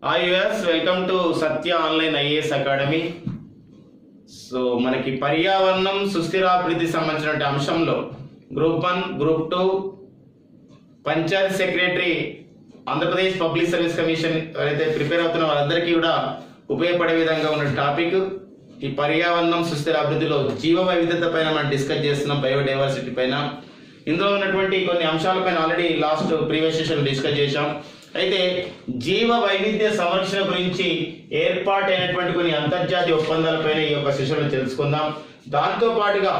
Hi యూఎస్, welcome to Satya online IAS academy. So మనకి పర్యావరణం సుస్థిరాభివృద్ధి సంబంధించిన అంశంలో group 1, group 2 panchayat secretary Andhra Pradesh public service commission ఎవరైతే ప్రిపేర్ అవుతున్న వాళ్ళందరికీ కూడా ఉపయోగపడే విధంగా ఉన్న టాపిక్ ఈ పర్యావరణం సుస్థిరాభివృద్ధిలో జీవ వైవిధ్యత పైన మనం డిస్కస్ చేస్తున్నాం, బయోడైవర్సిటీ పైన. ఇందులో ఉన్నటువంటి కొన్ని అంశాలపైన already last previous session discuss చేశాం. అయితే జీవ వైవిధ్య సంరక్షణ గురించి ఏర్పాటైనటువంటి కొన్ని అంతర్జాతీయ ఒప్పందాలపైన ఈ యొక్క సెషన్లో తెలుసుకుందాం. దాంతో పాటుగా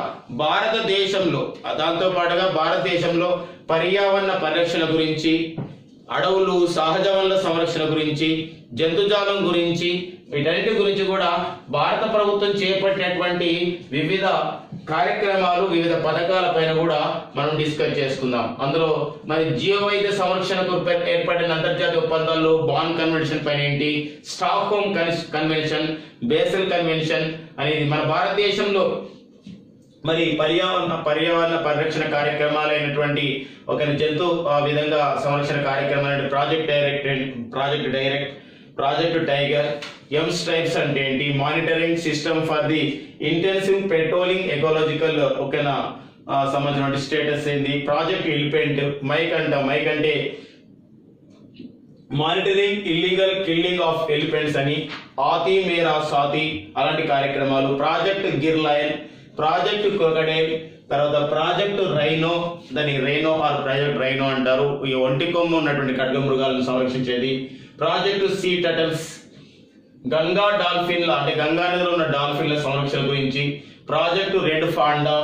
భారతదేశంలో పర్యావరణ పరిరక్షణ గురించి, అడవులు, సహజ వనరుల సంరక్షణ గురించి, జంతుజాలం గురించి, వీటన్నిటి గురించి కూడా భారత ప్రభుత్వం చేపట్టినటువంటి వివిధ కార్యక్రమాలు, వివిధ పథకాల పైన కూడా మనం డిస్కస్ చేసుకుందాం. అందులో మరి జీవ వైద్య సంరక్షణకు ఏర్పడిన అంతర్జాతీయ ఒప్పందాల్లో బాన్ కన్వెన్షన్ పైన ఏంటి, Stockholm convention, Basel convention అనేది మన భారతదేశంలో మరి పర్యావరణ పరిరక్షణ కార్యక్రమాలైనటువంటి ఒక జంతు విధంగా సంరక్షణ కార్యక్రమాలు ప్రాజెక్ట్ టైగర్, ఎం స్ట్రైప్స్ అంటే ఏంటి, monitoring system for the intensive patrolling ecological ఓకేనా సంబంధించిన స్టేటస్ ఏంది, ప్రాజెక్ట్ ఎలిఫెంట్, మైక్ అంటే monitoring illegal killing of elephants అని, ఆతి మేరా సాతి అలాంటి కార్యక్రమాలు, project Gir lion, project crocodile, తర్వాత ప్రాజెక్ట్ రైనో, దాన్ని రైనో ఆర్ ప్రాజెక్ట్ రైనో అంటారు, ఈ ఒంటి కొమ్ము ఉన్నటువంటి ఖడ్గ మృగాలను సంరక్షించేది, ప్రాజెక్ట్ సీ టర్టిల్స్, గంగా డాల్ఫిన్ల అంటే గంగా నదిలో ఉన్న డాల్ఫిన్ల సంరక్షణ గురించి, ప్రాజెక్టు రెడ్ పాండా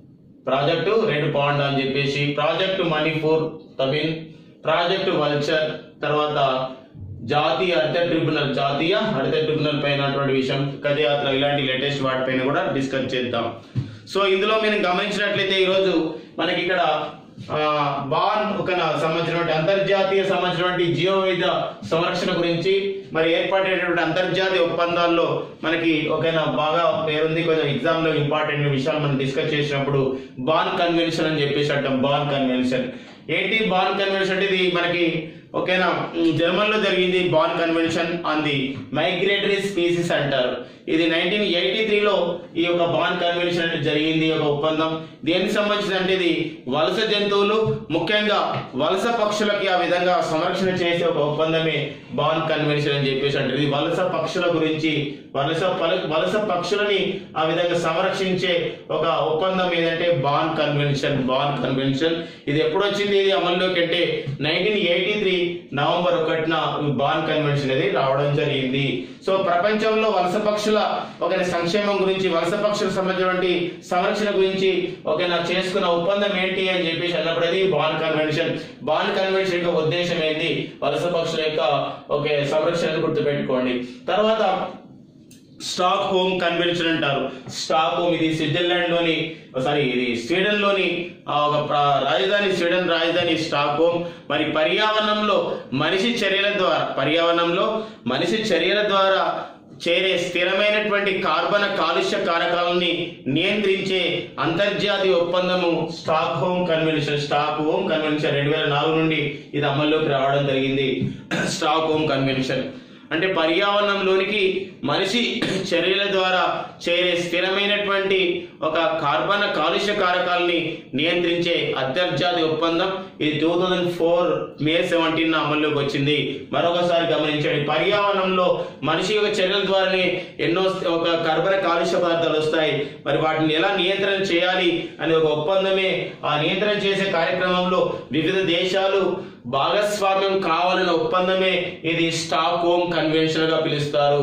అని చెప్పేసి, project Manipur Tamil, project vulture, తర్వాత జాతీయ హరిత ట్రిబ్యునల్ పైన విషయం, కథయాత్ర, ఇలాంటి లేటెస్ట్ వాటిపైన కూడా డిస్కస్ చేద్దాం. సో ఇందులో మీరు గమనించినట్లయితే ఈరోజు మనకి ఇక్కడ బాన్ ఒక సంబంధించినటువంటి అంతర్జాతీయ సంబంధించినటువంటి జీవ వైవిధ్య సంరక్షణ గురించి మరి ఏర్పాటైనటువంటి అంతర్జాతీయ ఒప్పందాల్లో మనకి ఒకనా బాగా పేరుంది, కొంచెం ఎగ్జామ్ లో ఇంపార్టెంట్ విషయాలు మనం డిస్కస్ చేసినప్పుడు బాన్ కన్వెన్షన్ అని చెప్పేసి అంటాం. బాన్ కన్వెన్షన్ ఏంటి? బాన్ కన్వెన్షన్ అంటే ఇది మనకి ఓకేనా జర్మన్ లో జరిగింది. Bonn convention on the migratory species అంటారు. ఇది 1983లో ఈ యొక్క బాన్ కన్వెన్షన్ అంటే జరిగింది. ఒక ఒప్పందం దేనికి సంబంధించింది అంటే ఇది వలస జంతువులు, ముఖ్యంగా వలస పక్షులకి ఆ విధంగా సంరక్షణ చేసే ఒక ఒప్పందమే బాన్ కన్వెన్షన్ అని చెప్పేసి అంటారు. ఇది వలస పక్షుల గురించి, వలస పక్షులని ఆ విధంగా సంరక్షించే ఒక ఒప్పందం ఏదంటే బాన్ కన్వెన్షన్. ఇది ఎప్పుడు వచ్చింది ఇది అమల్లోకి అంటే 1983 నవంబర్ 1న బాన్ కన్వెన్షన్ అనేది రావడం జరిగింది. సో ప్రపంచంలో వలస పక్షుల ఒక సంక్షేమం గురించి, వలస పక్షులకు సంబంధించినటువంటి సంరక్షణ గురించి ఒక చేసుకున్న ఒప్పందం ఏంటి అని చెప్పేసి అన్నప్పుడు అది బాన్ కన్వెన్షన్. బాన్ కన్వెన్షన్ యొక్క ఉద్దేశం ఏంటి? వలస పక్షుల యొక్క ఒక సంరక్షణ గుర్తుపెట్టుకోండి. తర్వాత స్టాక్ హోమ్ కన్వెన్షన్ అంటారు. స్టాక్ హోమ్ ఇది స్వీడన్ లోని ఒక రాజధాని, స్వీడన్ రాజధాని స్టాక్ హోమ్. మరి పర్యావరణంలో మనిషి చర్యల ద్వారా చేరే స్థిరమైనటువంటి కార్బన కాలుష్య కారకాలని నియంత్రించే అంతర్జాతీయ ఒప్పందము స్టాక్ హోమ్ కన్వెన్షన్. 2004 నుండి ఇది అమల్లోకి రావడం జరిగింది. స్టాక్ హోమ్ కన్వెన్షన్ అంటే పర్యావరణంలోనికి మనిషి చర్యల ద్వారా చేరే స్థిరమైనటువంటి ఒక కార్బన కాలుష్య కారకాలని నియంత్రించే అంతర్జాతీయ ఒప్పందం. ఇది 2004 మే 17 అమల్లోకి వచ్చింది. మరొకసారి గమనించండి, పర్యావరణంలో మనిషి యొక్క చర్యల ద్వారానే ఎన్నో ఒక కార్బన కాలుష్య పదార్థాలు వస్తాయి. మరి వాటిని ఎలా నియంత్రణ చేయాలి అనే ఒక ఒప్పందమే. ఆ నియంత్రణ చేసే కార్యక్రమంలో వివిధ దేశాలు భాగస్వామ్యం కావాలనే ఒప్పందమే ఇది స్టాక్ హోమ్ కన్వెన్షన్ గా పిలుస్తారు.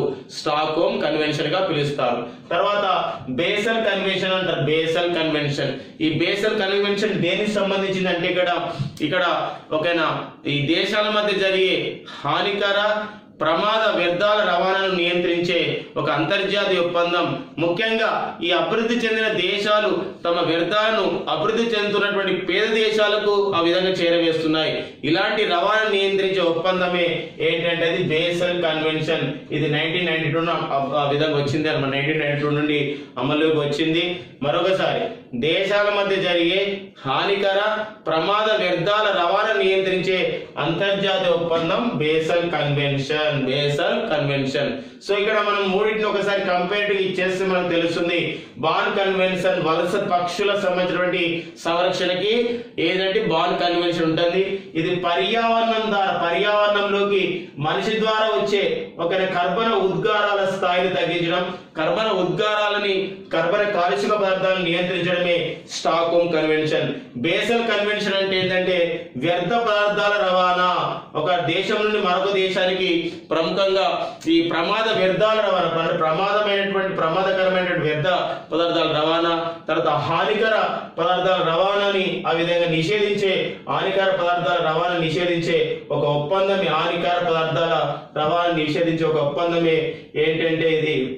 తర్వాత బేసల్ కన్వెన్షన్ అంటారు. ఈ బేసల్ కన్వెన్షన్ దేనికి సంబంధించింది అంటే ఇక్కడ ఓకేనా ఈ దేశాల మధ్య జరిగే హానికర ప్రమాద వ్యర్థాల రవాణాను నియంత్రించే ఒక అంతర్జాతీయ ఒప్పందం. ముఖ్యంగా ఈ అభివృద్ధి చెందిన దేశాలు తమ వ్యర్థాలను అభివృద్ధి చెందుతున్నటువంటి పేద దేశాలకు ఆ విధంగా చేరవేస్తున్నాయి. ఇలాంటి రవాణా నియంత్రించే ఒప్పందమే ఏంటంటే అది బేసల్ కన్వెన్షన్. ఇది 1992 ఆ విధంగా వచ్చింది అన్నమాట. 1992 నుండి అమల్లోకి వచ్చింది. మరొకసారి దేశాల మధ్య జరిగే హానికర ప్రమాద వ్యర్థాల వ్యర్థాల రవాణా నియంత్రించే అంతర్జాతీయ ఒప్పందం బేసల్ కన్వెన్షన్. సో ఇక్కడ మనం మూడింటిని ఒకసారి కంపేరిటివ్ ఇచ్చేస్తే మనకు తెలుస్తుంది. బాన్ కన్వెన్షన్ వలస పక్షుల సంబంధించినటువంటి సంరక్షణకి ఏదంటే బాన్ కన్వెన్షన్ ఉంటుంది. ఇది పర్యావరణంలోకి మనిషి ద్వారా వచ్చే ఒక కర్బన ఉద్గారాల స్థాయిని తగ్గించడం, కర్బన కాలుష్య పదార్థాలను నియంత్రించడమే స్టాక్హోమ్ కన్వెన్షన్. బేసల్ కన్వెన్షన్ అంటే ఏంటంటే వ్యర్థ పదార్థాల రవాణా, ఒక దేశం నుండి మరొక దేశానికి ప్రముఖంగా ఈ వ్యర్థాల రవాణా, ప్రమాదకరమైనటువంటి వ్యర్థ పదార్థాల రవాణా, తర్వాత హానికర పదార్థాల రవాణాని ఆ విధంగా హానికర పదార్థాల రవాణా నిషేధించే ఒక ఒప్పందమే, హానికర పదార్థాల రవాణా నిషేధించే ఒక ఒప్పందమే ఏంటంటే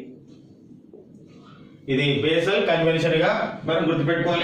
ఇది బేసల్ కన్వెన్షన్ గా మనం గుర్తుపెట్టుకోవాలి.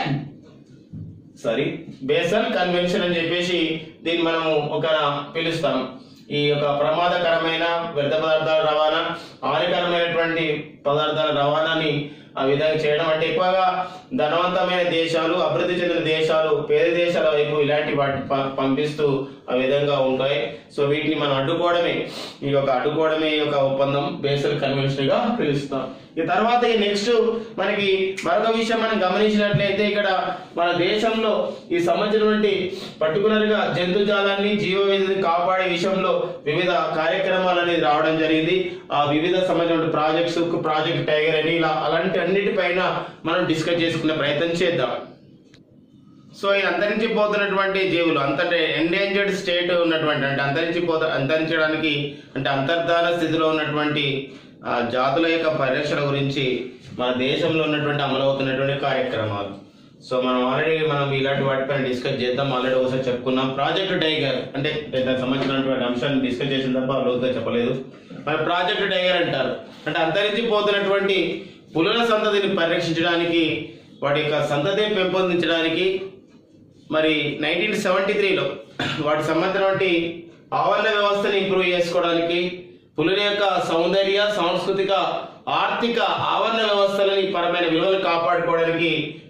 బేసల్ కన్వెన్షన్ అని చెప్పేసి దీన్ని మనం ఒక పిలుస్తాం. ఈ యొక్క ప్రమాదకరమైన వ్యర్థ పదార్థాల రవాణా, హానికరమైనటువంటి పదార్థాల రవాణాని ఆ విధంగా చేయడం అంటే ఎక్కువగా ధనవంతమైన దేశాలు, అభివృద్ధి చెందిన దేశాలు పేద దేశాల వైపు ఇలాంటి వాటి పంపిస్తూ ఆ విధంగా ఉంటాయి. సో వీటిని మనం అడ్డుకోవడమే ఈ యొక్క ఒప్పందం బేసల్ కన్వెన్షన్ గా పిలుస్తాం. ఈ తర్వాత నెక్స్ట్ మనకి మరొక విషయం మనం గమనించినట్లయితే ఇక్కడ మన దేశంలో ఈ సంబంధించినటువంటి పర్టికులర్ గా జంతుజాలాన్ని జీవవైవిధ్యాన్ని కాపాడే విషయంలో వివిధ కార్యక్రమాలు అనేది రావడం జరిగింది. ఆ వివిధ సంబంధించిన ప్రాజెక్ట్ టైగర్ అని ఇలా అలాంటి అన్నిటిపైన మనం డిస్కస్ చేసుకునే ప్రయత్నం చేద్దాం. సో ఈ అంతరించిపోతున్నటువంటి జీవులు ఎండేంజర్డ్ స్టేట్ ఉన్నటువంటి అంటే అంతరించడానికి అంటే అంతర్ధాన స్థితిలో ఉన్నటువంటి జాతుల యొక్క పరిరక్షణ గురించి మన దేశంలో ఉన్నటువంటి అమలవుతున్నటువంటి కార్యక్రమాలు. సో మనం ఇలాంటి వాటిపైన డిస్కస్ చేద్దాం. ఆల్రెడీ ఒకసారి చెప్పుకున్నాం. ప్రాజెక్ట్ టైగర్ అంటే దానికి సంబంధించినటువంటి అంశాన్ని డిస్కస్ చేసిన తప్ప లోతుగా చెప్పలేదు. మరి ప్రాజెక్ట్ టైగర్ అంటారు అంటే అంతరించిపోతున్నటువంటి పులుల సంతతిని పరిరక్షించడానికి, వాటి యొక్క సంతతిని పెంపొందించడానికి మరి 1973లో వాటి సంబంధించినటువంటి ఆవరణ వ్యవస్థని ఇంప్రూవ్ చేసుకోవడానికి, పులుల యొక్క సౌందర్య, సాంస్కృతిక, ఆర్థిక ఆవరణ వ్యవస్థలని పరమైన విలువలు కాపాడుకోవడానికి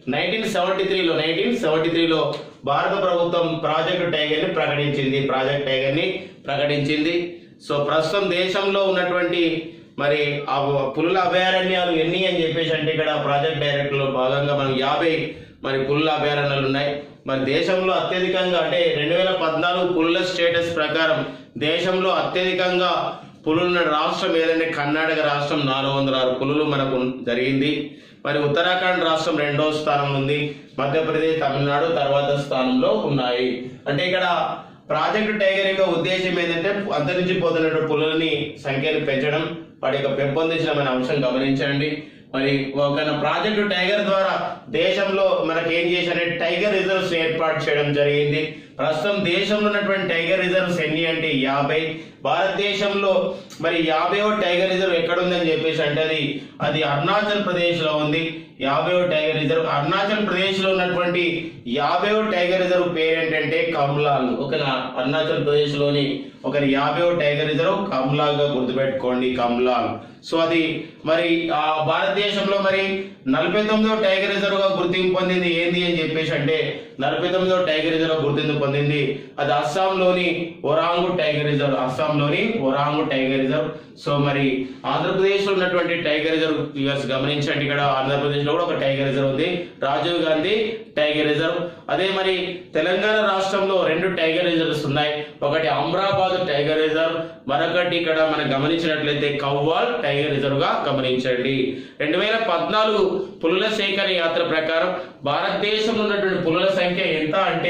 1973లో భారత ప్రభుత్వం ప్రాజెక్ట్ టైగర్ ని ప్రకటించింది. సో ప్రస్తుతం దేశంలో ఉన్నటువంటి మరి ఆ పులుల అభయారణ్యాలు ఎన్ని అని చెప్పేసి అంటే ఇక్కడ ప్రాజెక్ట్ డైరెక్టర్ లో భాగంగా మనం 50 మరి పులుల అభయారణ్యాలు ఉన్నాయి. మరి దేశంలో అత్యధికంగా అంటే 2014 పులుల స్టేటస్ ప్రకారం దేశంలో అత్యధికంగా పులులున్న రాష్ట్రం ఏదంటే కర్ణాటక రాష్ట్రం 406 పులులు మనకు జరిగింది. మరి ఉత్తరాఖండ్ రాష్ట్రం 2వ స్థానంలో ఉంది. మధ్యప్రదేశ్, తమిళనాడు తర్వాత స్థానంలో ఉన్నాయి. అంటే ఇక్కడ ప్రాజెక్ట్ టైగర్ యొక్క ఉద్దేశం ఏంటంటే అంతరించిపోతున్నటువంటి పులులని సంఖ్యను పెంచడం, వాటి యొక్క పెంపొందించడం అనే అంశం గమనించండి. మరి ఒక ప్రాజెక్టు టైగర్ ద్వారా దేశంలో మనకి ఏం చేశారంటే టైగర్ రిజర్వ్స్ ఏర్పాటు చేయడం జరిగింది. ప్రస్తుతం దేశంలో ఉన్నటువంటి టైగర్ రిజర్వ్స్ ఎన్ని అంటే 50. భారతదేశంలో మరి 50వ టైగర్ రిజర్వ్ ఎక్కడ ఉందని చెప్పేసి అంటే అది అరుణాచల్ ప్రదేశ్ లో ఉంది. 50వ టైగర్ రిజర్వ్ అరుణాచల్ ప్రదేశ్ లో ఉన్నటువంటి 50వ టైగర్ రిజర్వ్ పేరు ఏంటంటే కమ్లాల్. అరుణాచల్ ప్రదేశ్ లోని 50వ టైగర్ రిజర్వ్ కమ్లాల్ గా గుర్తుపెట్టుకోండి, కమ్లాల్. సో అది మరి ఆ భారతదేశంలో మరి 49వ టైగర్ రిజర్వ్ గా గుర్తింపు పొందింది ఏంది అని చెప్పేసి అంటే 49వ టైగర్ రిజర్వ్ గుర్తింపు పొందింది అది అస్సాంలోని ఒరాంగు టైగర్ రిజర్వ్. సో మరి ఆంధ్రప్రదేశ్ లో ఉన్నటువంటి టైగర్ రిజర్వ్ గమనించండి. ఇక్కడ ఆంధ్రప్రదేశ్ లో కూడా ఒక టైగర్ రిజర్వ్ ఉంది, రాజీవ్ గాంధీ టైగర్ రిజర్వ్. అదే మరి తెలంగాణ రాష్ట్రంలో 2 టైగర్ రిజర్వ్స్ ఉన్నాయి. ఒకటి అమ్రాబాద్ టైగర్ రిజర్వ్, మరొకటి ఇక్కడ మనం గమనించినట్లయితే కవ్వాల్ టైగర్ రిజర్వ్ గా గమనించండి. 2014 పులుల సేకరణ యాత్ర ప్రకారం భారతదేశంలో ఉన్నటువంటి పులుల సంఖ్య ఎంత అంటే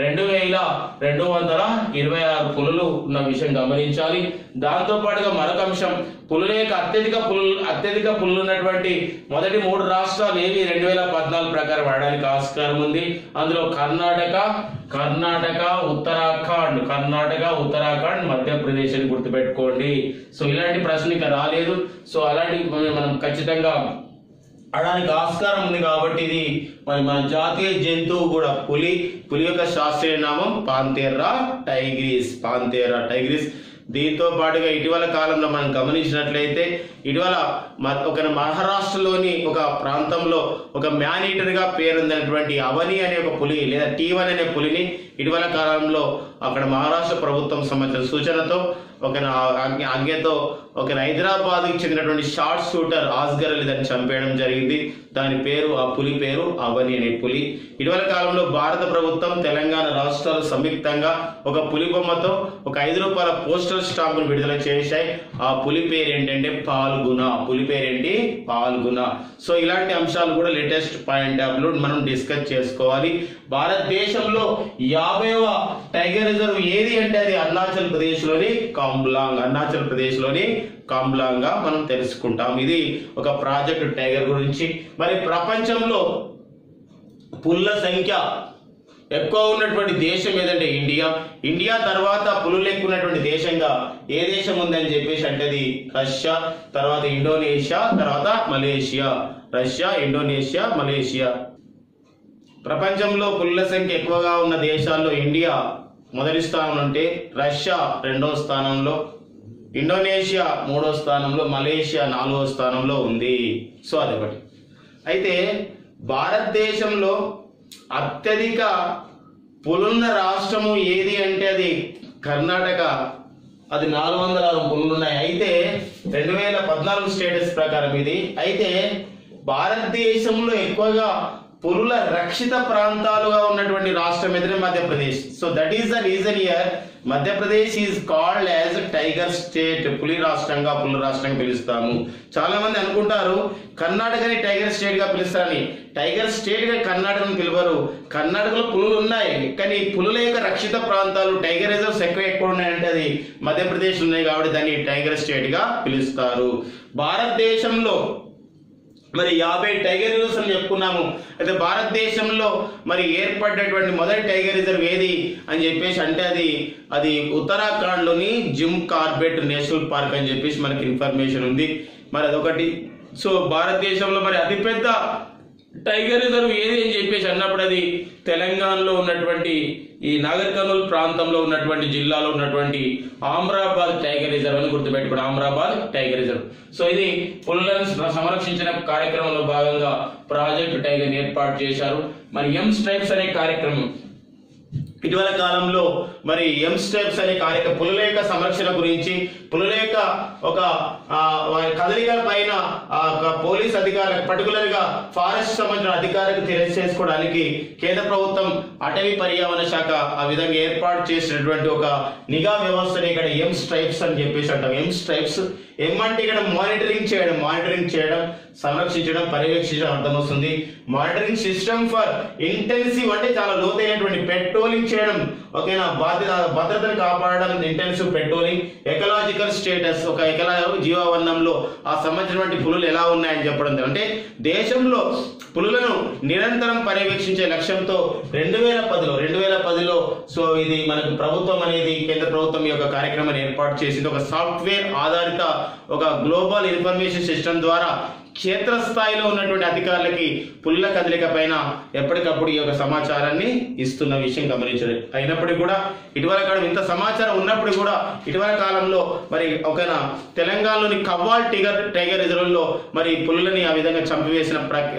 2226 పులులు ఉన్న విషయం గమనించాలి. దాంతో పాటుగా మరొక అంశం పులుల యొక్క అత్యధిక పులులు ఉన్నటువంటి మొదటి 3 రాష్ట్రాలు ఏవి 2014 ప్రకారం ఆడడానికి ఆస్కారం ఉంది. అందులో కర్ణాటక, ఉత్తరాఖండ్, మధ్యప్రదేశ్ అని గుర్తుపెట్టుకోండి. సో ఇలాంటి ప్రశ్న ఇంకా రాలేదు. సో అలాంటి మనం ఖచ్చితంగా ఆడడానికి ఆస్కారం ఉంది కాబట్టి ఇది మరి మన జాతీయ జంతువు కూడా పులి యొక్క శాస్త్రీయ నామం పాంతేరా టైగ్రిస్. దీంతో పాటుగా ఇటీవల కాలంలో మనం గమనించినట్లయితే ఇటీవల ఒక మహారాష్ట్రలోని ఒక ప్రాంతంలో ఒక మ్యాన్ ఈటర్ గా పేరొందినటువంటి అవని అనే ఒక పులి లేదా T1 అనే పులిని ఇటీవల కాలంలో అక్కడ మహారాష్ట్ర ప్రభుత్వం సంబంధించిన సూచనతో ఒక ఆజ్ఞతో ఒక హైదరాబాద్కి చెందినటువంటి షార్ట్ షూటర్ ఆస్గర్ అలీ దాన్ని చంపేయడం జరిగింది. దాని పేరు ఆ పులి పేరు అవని అనే పులి. ఇటీవల కాలంలో భారత ప్రభుత్వం తెలంగాణ రాష్ట్రాలు సంయుక్తంగా ఒక పులి బొమ్మతో ఒక ₹5 పోస్టల్ స్టాంపును విడుదల చేశాయి. ఆ పులి పేరు ఏంటంటే పాల్గుణ. పులి పేరేంటి? పాల్గుణ. సో ఇలాంటి అంశాలు కూడా లేటెస్ట్ పాయింట్ ఆఫ్ లో మనం డిస్కస్ చేసుకోవాలి. భారతదేశంలో 50వ టైగర్ రిజర్వ్ ఏది అంటే అది అరుణాచల్ ప్రదేశ్ లోని కాంబ్లాంగ్. అరుణాచల్ ప్రదేశ్ లోని కాంబ్లాంగ్ గా మనం తెలుసుకుంటాం. ఇది ఒక ప్రాజెక్ట్ టైగర్ గురించి. మరి ప్రపంచంలో పుల్ల సంఖ్య ఎక్కువ ఉన్నటువంటి దేశం ఏదంటే ఇండియా. ఇండియా తర్వాత పులులు ఎక్కువ ఉన్నటువంటి దేశంగా ఏ దేశం ఉందని చెప్పేసి అంటే అది రష్యా, తర్వాత ఇండోనేషియా, తర్వాత మలేషియా. Russia, Indonesia, Malaysia. ప్రపంచంలో పులుల సంఖ్య ఎక్కువగా ఉన్న దేశాల్లో ఇండియా మొదటి స్థానంలో ఉంటే రష్యా 2వ స్థానంలో, ఇండోనేషియా 3వ స్థానంలో, మలేషియా 4వ స్థానంలో ఉంది. సో అదొకటి. అయితే భారతదేశంలో అత్యధిక పులున్న రాష్ట్రము ఏది అంటే అది కర్ణాటక. అది 406 పులులు ఉన్నాయి. అయితే 2014 స్టేటస్ ప్రకారం ఇది. అయితే భారతదేశంలో ఎక్కువగా పులుల రక్షిత ప్రాంతాలుగా ఉన్నటువంటి రాష్ట్రం ఏదైనా Madhya Pradesh. So that is the reason here Madhya Pradesh is called as tiger state. పులి రాష్ట్రంగా, పులి రాష్ట్రంగా పిలుస్తాము. చాలా మంది అనుకుంటారు కర్ణాటకని టైగర్ స్టేట్ గా పిలుస్తారని. టైగర్ స్టేట్ గా కర్ణాటకను పిలవరు. కర్ణాటకలో పులులు ఉన్నాయి, కానీ పులుల యొక్క రక్షిత ప్రాంతాలు టైగర్ రిజర్వ్స్ ఎక్కువ ఉన్నాయంటే అది మధ్యప్రదేశ్ ఉన్నాయి కాబట్టి దాన్ని టైగర్ స్టేట్ గా పిలుస్తారు. భారతదేశంలో మరి 50 టైగర్ రిజర్వ్స్ అని చెప్పుకున్నాము. అయితే భారతదేశంలో మరి ఏర్పడినటువంటి మొదటి టైగర్ రిజర్వ్ ఏది అని చెప్పేసి అంటే అది ఉత్తరాఖండ్ లోని జిమ్ కార్బెట్ నేషనల్ పార్క్ అని చెప్పేసి మనకి ఇన్ఫర్మేషన్ ఉంది. మరి అదొకటి. సో భారతదేశంలో మరి అతిపెద్ద టైగర్ రిజర్వ్ ఏది అని చెప్పేసి అన్నప్పుడు అది తెలంగాణలో ఉన్నటువంటి ఈ నాగర్ కర్నూల్ ప్రాంతంలో ఉన్నటువంటి జిల్లాలో ఉన్నటువంటి ఆమ్రాబాద్ టైగర్ రిజర్వ్ అని గుర్తుపెట్టుకోండి. Amrabad tiger reserve. సో ఇది పులులను సంరక్షించిన కార్యక్రమంలో భాగంగా ప్రాజెక్ట్ టైగర్ ఏర్పాటు చేశారు. మరి ఎం స్ట్రైప్స్ అనే కార్యక్రమం ఇటీవల కాలంలో మరి ఎం స్టెప్స్ అనే కార్యక్రమం పులుల యొక్క సంరక్షణ గురించి, పులుల యొక్క ఒక కదలికల పైన పోలీస్ అధికారులకు పర్టికులర్ గా ఫారెస్ట్ సంబంధించిన అధికారులకు తెలియజేసుకోవడానికి కేంద్ర ప్రభుత్వం అటవీ పర్యావరణ శాఖ ఆ విధంగా ఏర్పాటు చేసినటువంటి ఒక నిఘా వ్యవస్థని ఇక్కడ ఎం స్ట్రైప్స్ అని చెప్పేసి అంటాం. ఎం స్ట్రైప్స్. ఎం అంటే ఇక్కడ మానిటరింగ్ చేయడం, సంరక్షించడం, పర్యవేక్షించడం అర్థం వస్తుంది. మానిటరింగ్ సిస్టమ్ ఫర్ ఇంటెన్సివ్ అంటే చాలా లోతైనటువంటి పెట్రోలింగ్ చేయడం. ఓకేనా? భద్రతను కాపాడడం, ఇంటెన్సివ్ పెట్రోలింగ్. ఎకలాజికల్ స్టేటస్, ఒక జీవవన్నంలో ఆ సంబంధించినటువంటి పులులు ఎలా ఉన్నాయని చెప్పడం. అంటే దేశంలో పులులను నిరంతరం పర్యవేక్షించే లక్ష్యంతో 2010లో సో ఇది మనకు ప్రభుత్వం అనేది కేంద్ర ప్రభుత్వం యొక్క కార్యక్రమాన్ని ఏర్పాటు చేసింది. ఒక సాఫ్ట్వేర్ ఆధారిత ఒక గ్లోబల్ ఇన్ఫర్మేషన్ సిస్టమ్ ద్వారా క్షేత్రస్థాయిలో ఉన్నటువంటి అధికారులకి పులుల కదలిక పైన ఎప్పటికప్పుడు ఈ యొక్క సమాచారాన్ని ఇస్తున్న విషయం గమనించండి. అయినప్పటికీ కూడా ఇటీవల కాలం ఇంత సమాచారం ఉన్నప్పుడు కూడా ఇటీవల కాలంలో మరి ఒక తెలంగాణలోని కవ్వాల్ టైగర్ రిజర్వ్ లో మరి పులులని ఆ విధంగా చంపివేసిన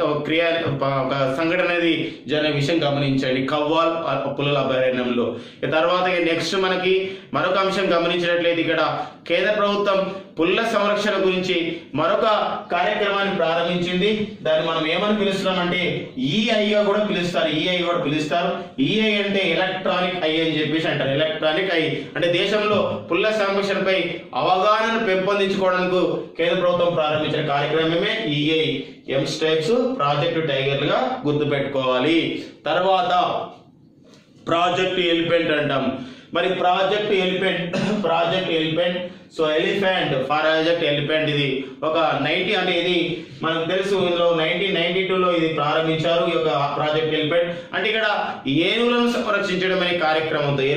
ఒక సంఘటన అనేది జరిగిన విషయం గమనించండి. కవ్వాల్ పులుల అభయారణ్యంలో. తర్వాత నెక్స్ట్ మనకి మరొక అంశం గమనించినట్లయితే ఇక్కడ కేంద్ర ప్రభుత్వం పులుల సంరక్షణ గురించి మరొక కార్యక్రమాన్ని ప్రారంభించింది. దాన్ని మనం ఏమని పిలుస్తున్నామంటే ఈఐగా కూడా పిలుస్తారు. ఈఐ అంటే ఎలక్ట్రానిక్ ఐ అని చెప్పేసి అంటారు. ఎలక్ట్రానిక్ ఐ అంటే దేశంలో పులుల సంరక్షణపై అవగాహనను పెంపొందించుకోవడానికి కేంద్ర ప్రభుత్వం ప్రారంభించిన కార్యక్రమమే ఈఐ. ఎం స్ట్రైప్స్ ప్రాజెక్టు టైగర్లుగా గుర్తుపెట్టుకోవాలి. తర్వాత ప్రాజెక్ట్ ఎలిఫెంట్ అంటాం. మరి project elephant so elephant project elephant ఇది ఒక 90 అంటే ఇది మనకు తెలుసు. ఇందులో 1992లో ఇది ప్రారంభించారు. ఈ యొక్క ప్రాజెక్ట్ ఎలిఫెంట్ అంటే ఇక్కడ ఏనుగులను సంరక్షించడం అనే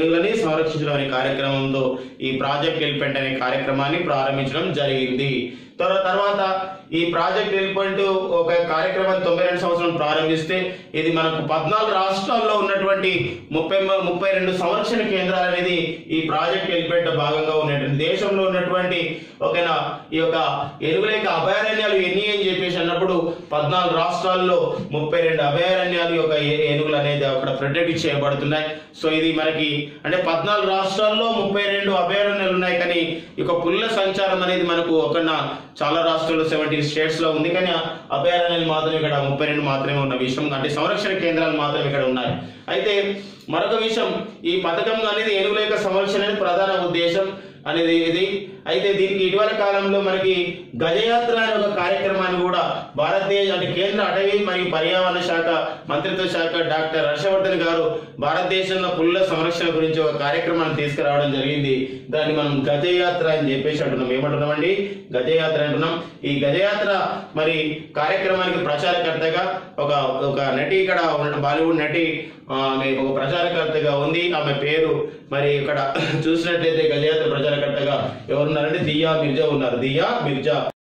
కార్యక్రమంతో ఈ ప్రాజెక్ట్ ఎలిఫెంట్ అనే కార్యక్రమాన్ని ప్రారంభించడం జరిగింది. తర్వాత ఈ ప్రాజెక్ట్ వెళ్ళిపోయింటూ ఒక కార్యక్రమాన్ని 92 సంవత్సరం ప్రారంభిస్తే ఇది మనకు 14 రాష్ట్రాల్లో ఉన్నటువంటి 32 సంరక్షణ కేంద్రాలు అనేది ఈ ప్రాజెక్ట్ వెళ్ళిపోయేట భాగంగా ఉన్నటువంటి దేశంలో ఉన్నటువంటి ఓకేనా ఈ యొక్క ఏనుగుల యొక్క అభయారణ్యాలు ఎన్ని అని చెప్పేసి అన్నప్పుడు 14 రాష్ట్రాల్లో 32 అభయారణ్యాలు యొక్క ఏనుగులు అనేది అక్కడ ప్రొటెక్ట్ చేయబడుతున్నాయి. సో ఇది మనకి అంటే 14 రాష్ట్రాల్లో 32 అభయారణ్యాలు ఉన్నాయి. కానీ ఈ యొక్క పుల్ల సంచారం అనేది మనకు ఒక చాలా రాష్ట్రాల్లో 17 స్టేట్స్ లో ఉంది. కానీ అభయారణ్యాలు మాత్రం ఇక్కడ 32 మాత్రమే ఉన్న విషయం, అంటే సంరక్షణ కేంద్రాలు మాత్రం ఇక్కడ ఉన్నాయి. అయితే మరొక విషయం, ఈ పథకం అనేది ఏనుగుల యొక్క సంరక్షణ అనేది ప్రధాన ఉద్దేశం అనేది ఇది. అయితే దీనికి ఇటీవల కాలంలో మనకి గజయాత్ర అనే ఒక కార్యక్రమాన్ని కూడా భారతదేశ అంటే కేంద్ర అటవీ మరియు పర్యావరణ శాఖ మంత్రిత్వ శాఖ డాక్టర్ హర్షవర్ధన్ గారు భారతదేశంలో పుల్ల సంరక్షణ గురించి ఒక కార్యక్రమాన్ని తీసుకురావడం జరిగింది. దాన్ని మనం గజయాత్ర అని చెప్పేసి అంటున్నాం. ఏమంటున్నామండి? గజయాత్ర అంటున్నాం. ఈ గజయాత్ర మరి కార్యక్రమానికి ప్రచారకర్తగా ఒక నటి ఇక్కడ బాలీవుడ్ నటి ఆమె ఒక ప్రచారకర్తగా ఉంది. ఆమె పేరు మరి ఇక్కడ చూసినట్లయితే గజయాత్ర ప్రచారకర్తగా ఎవరున్నారంటే దియా మిర్జా ఉన్నారు. దియా మిర్జా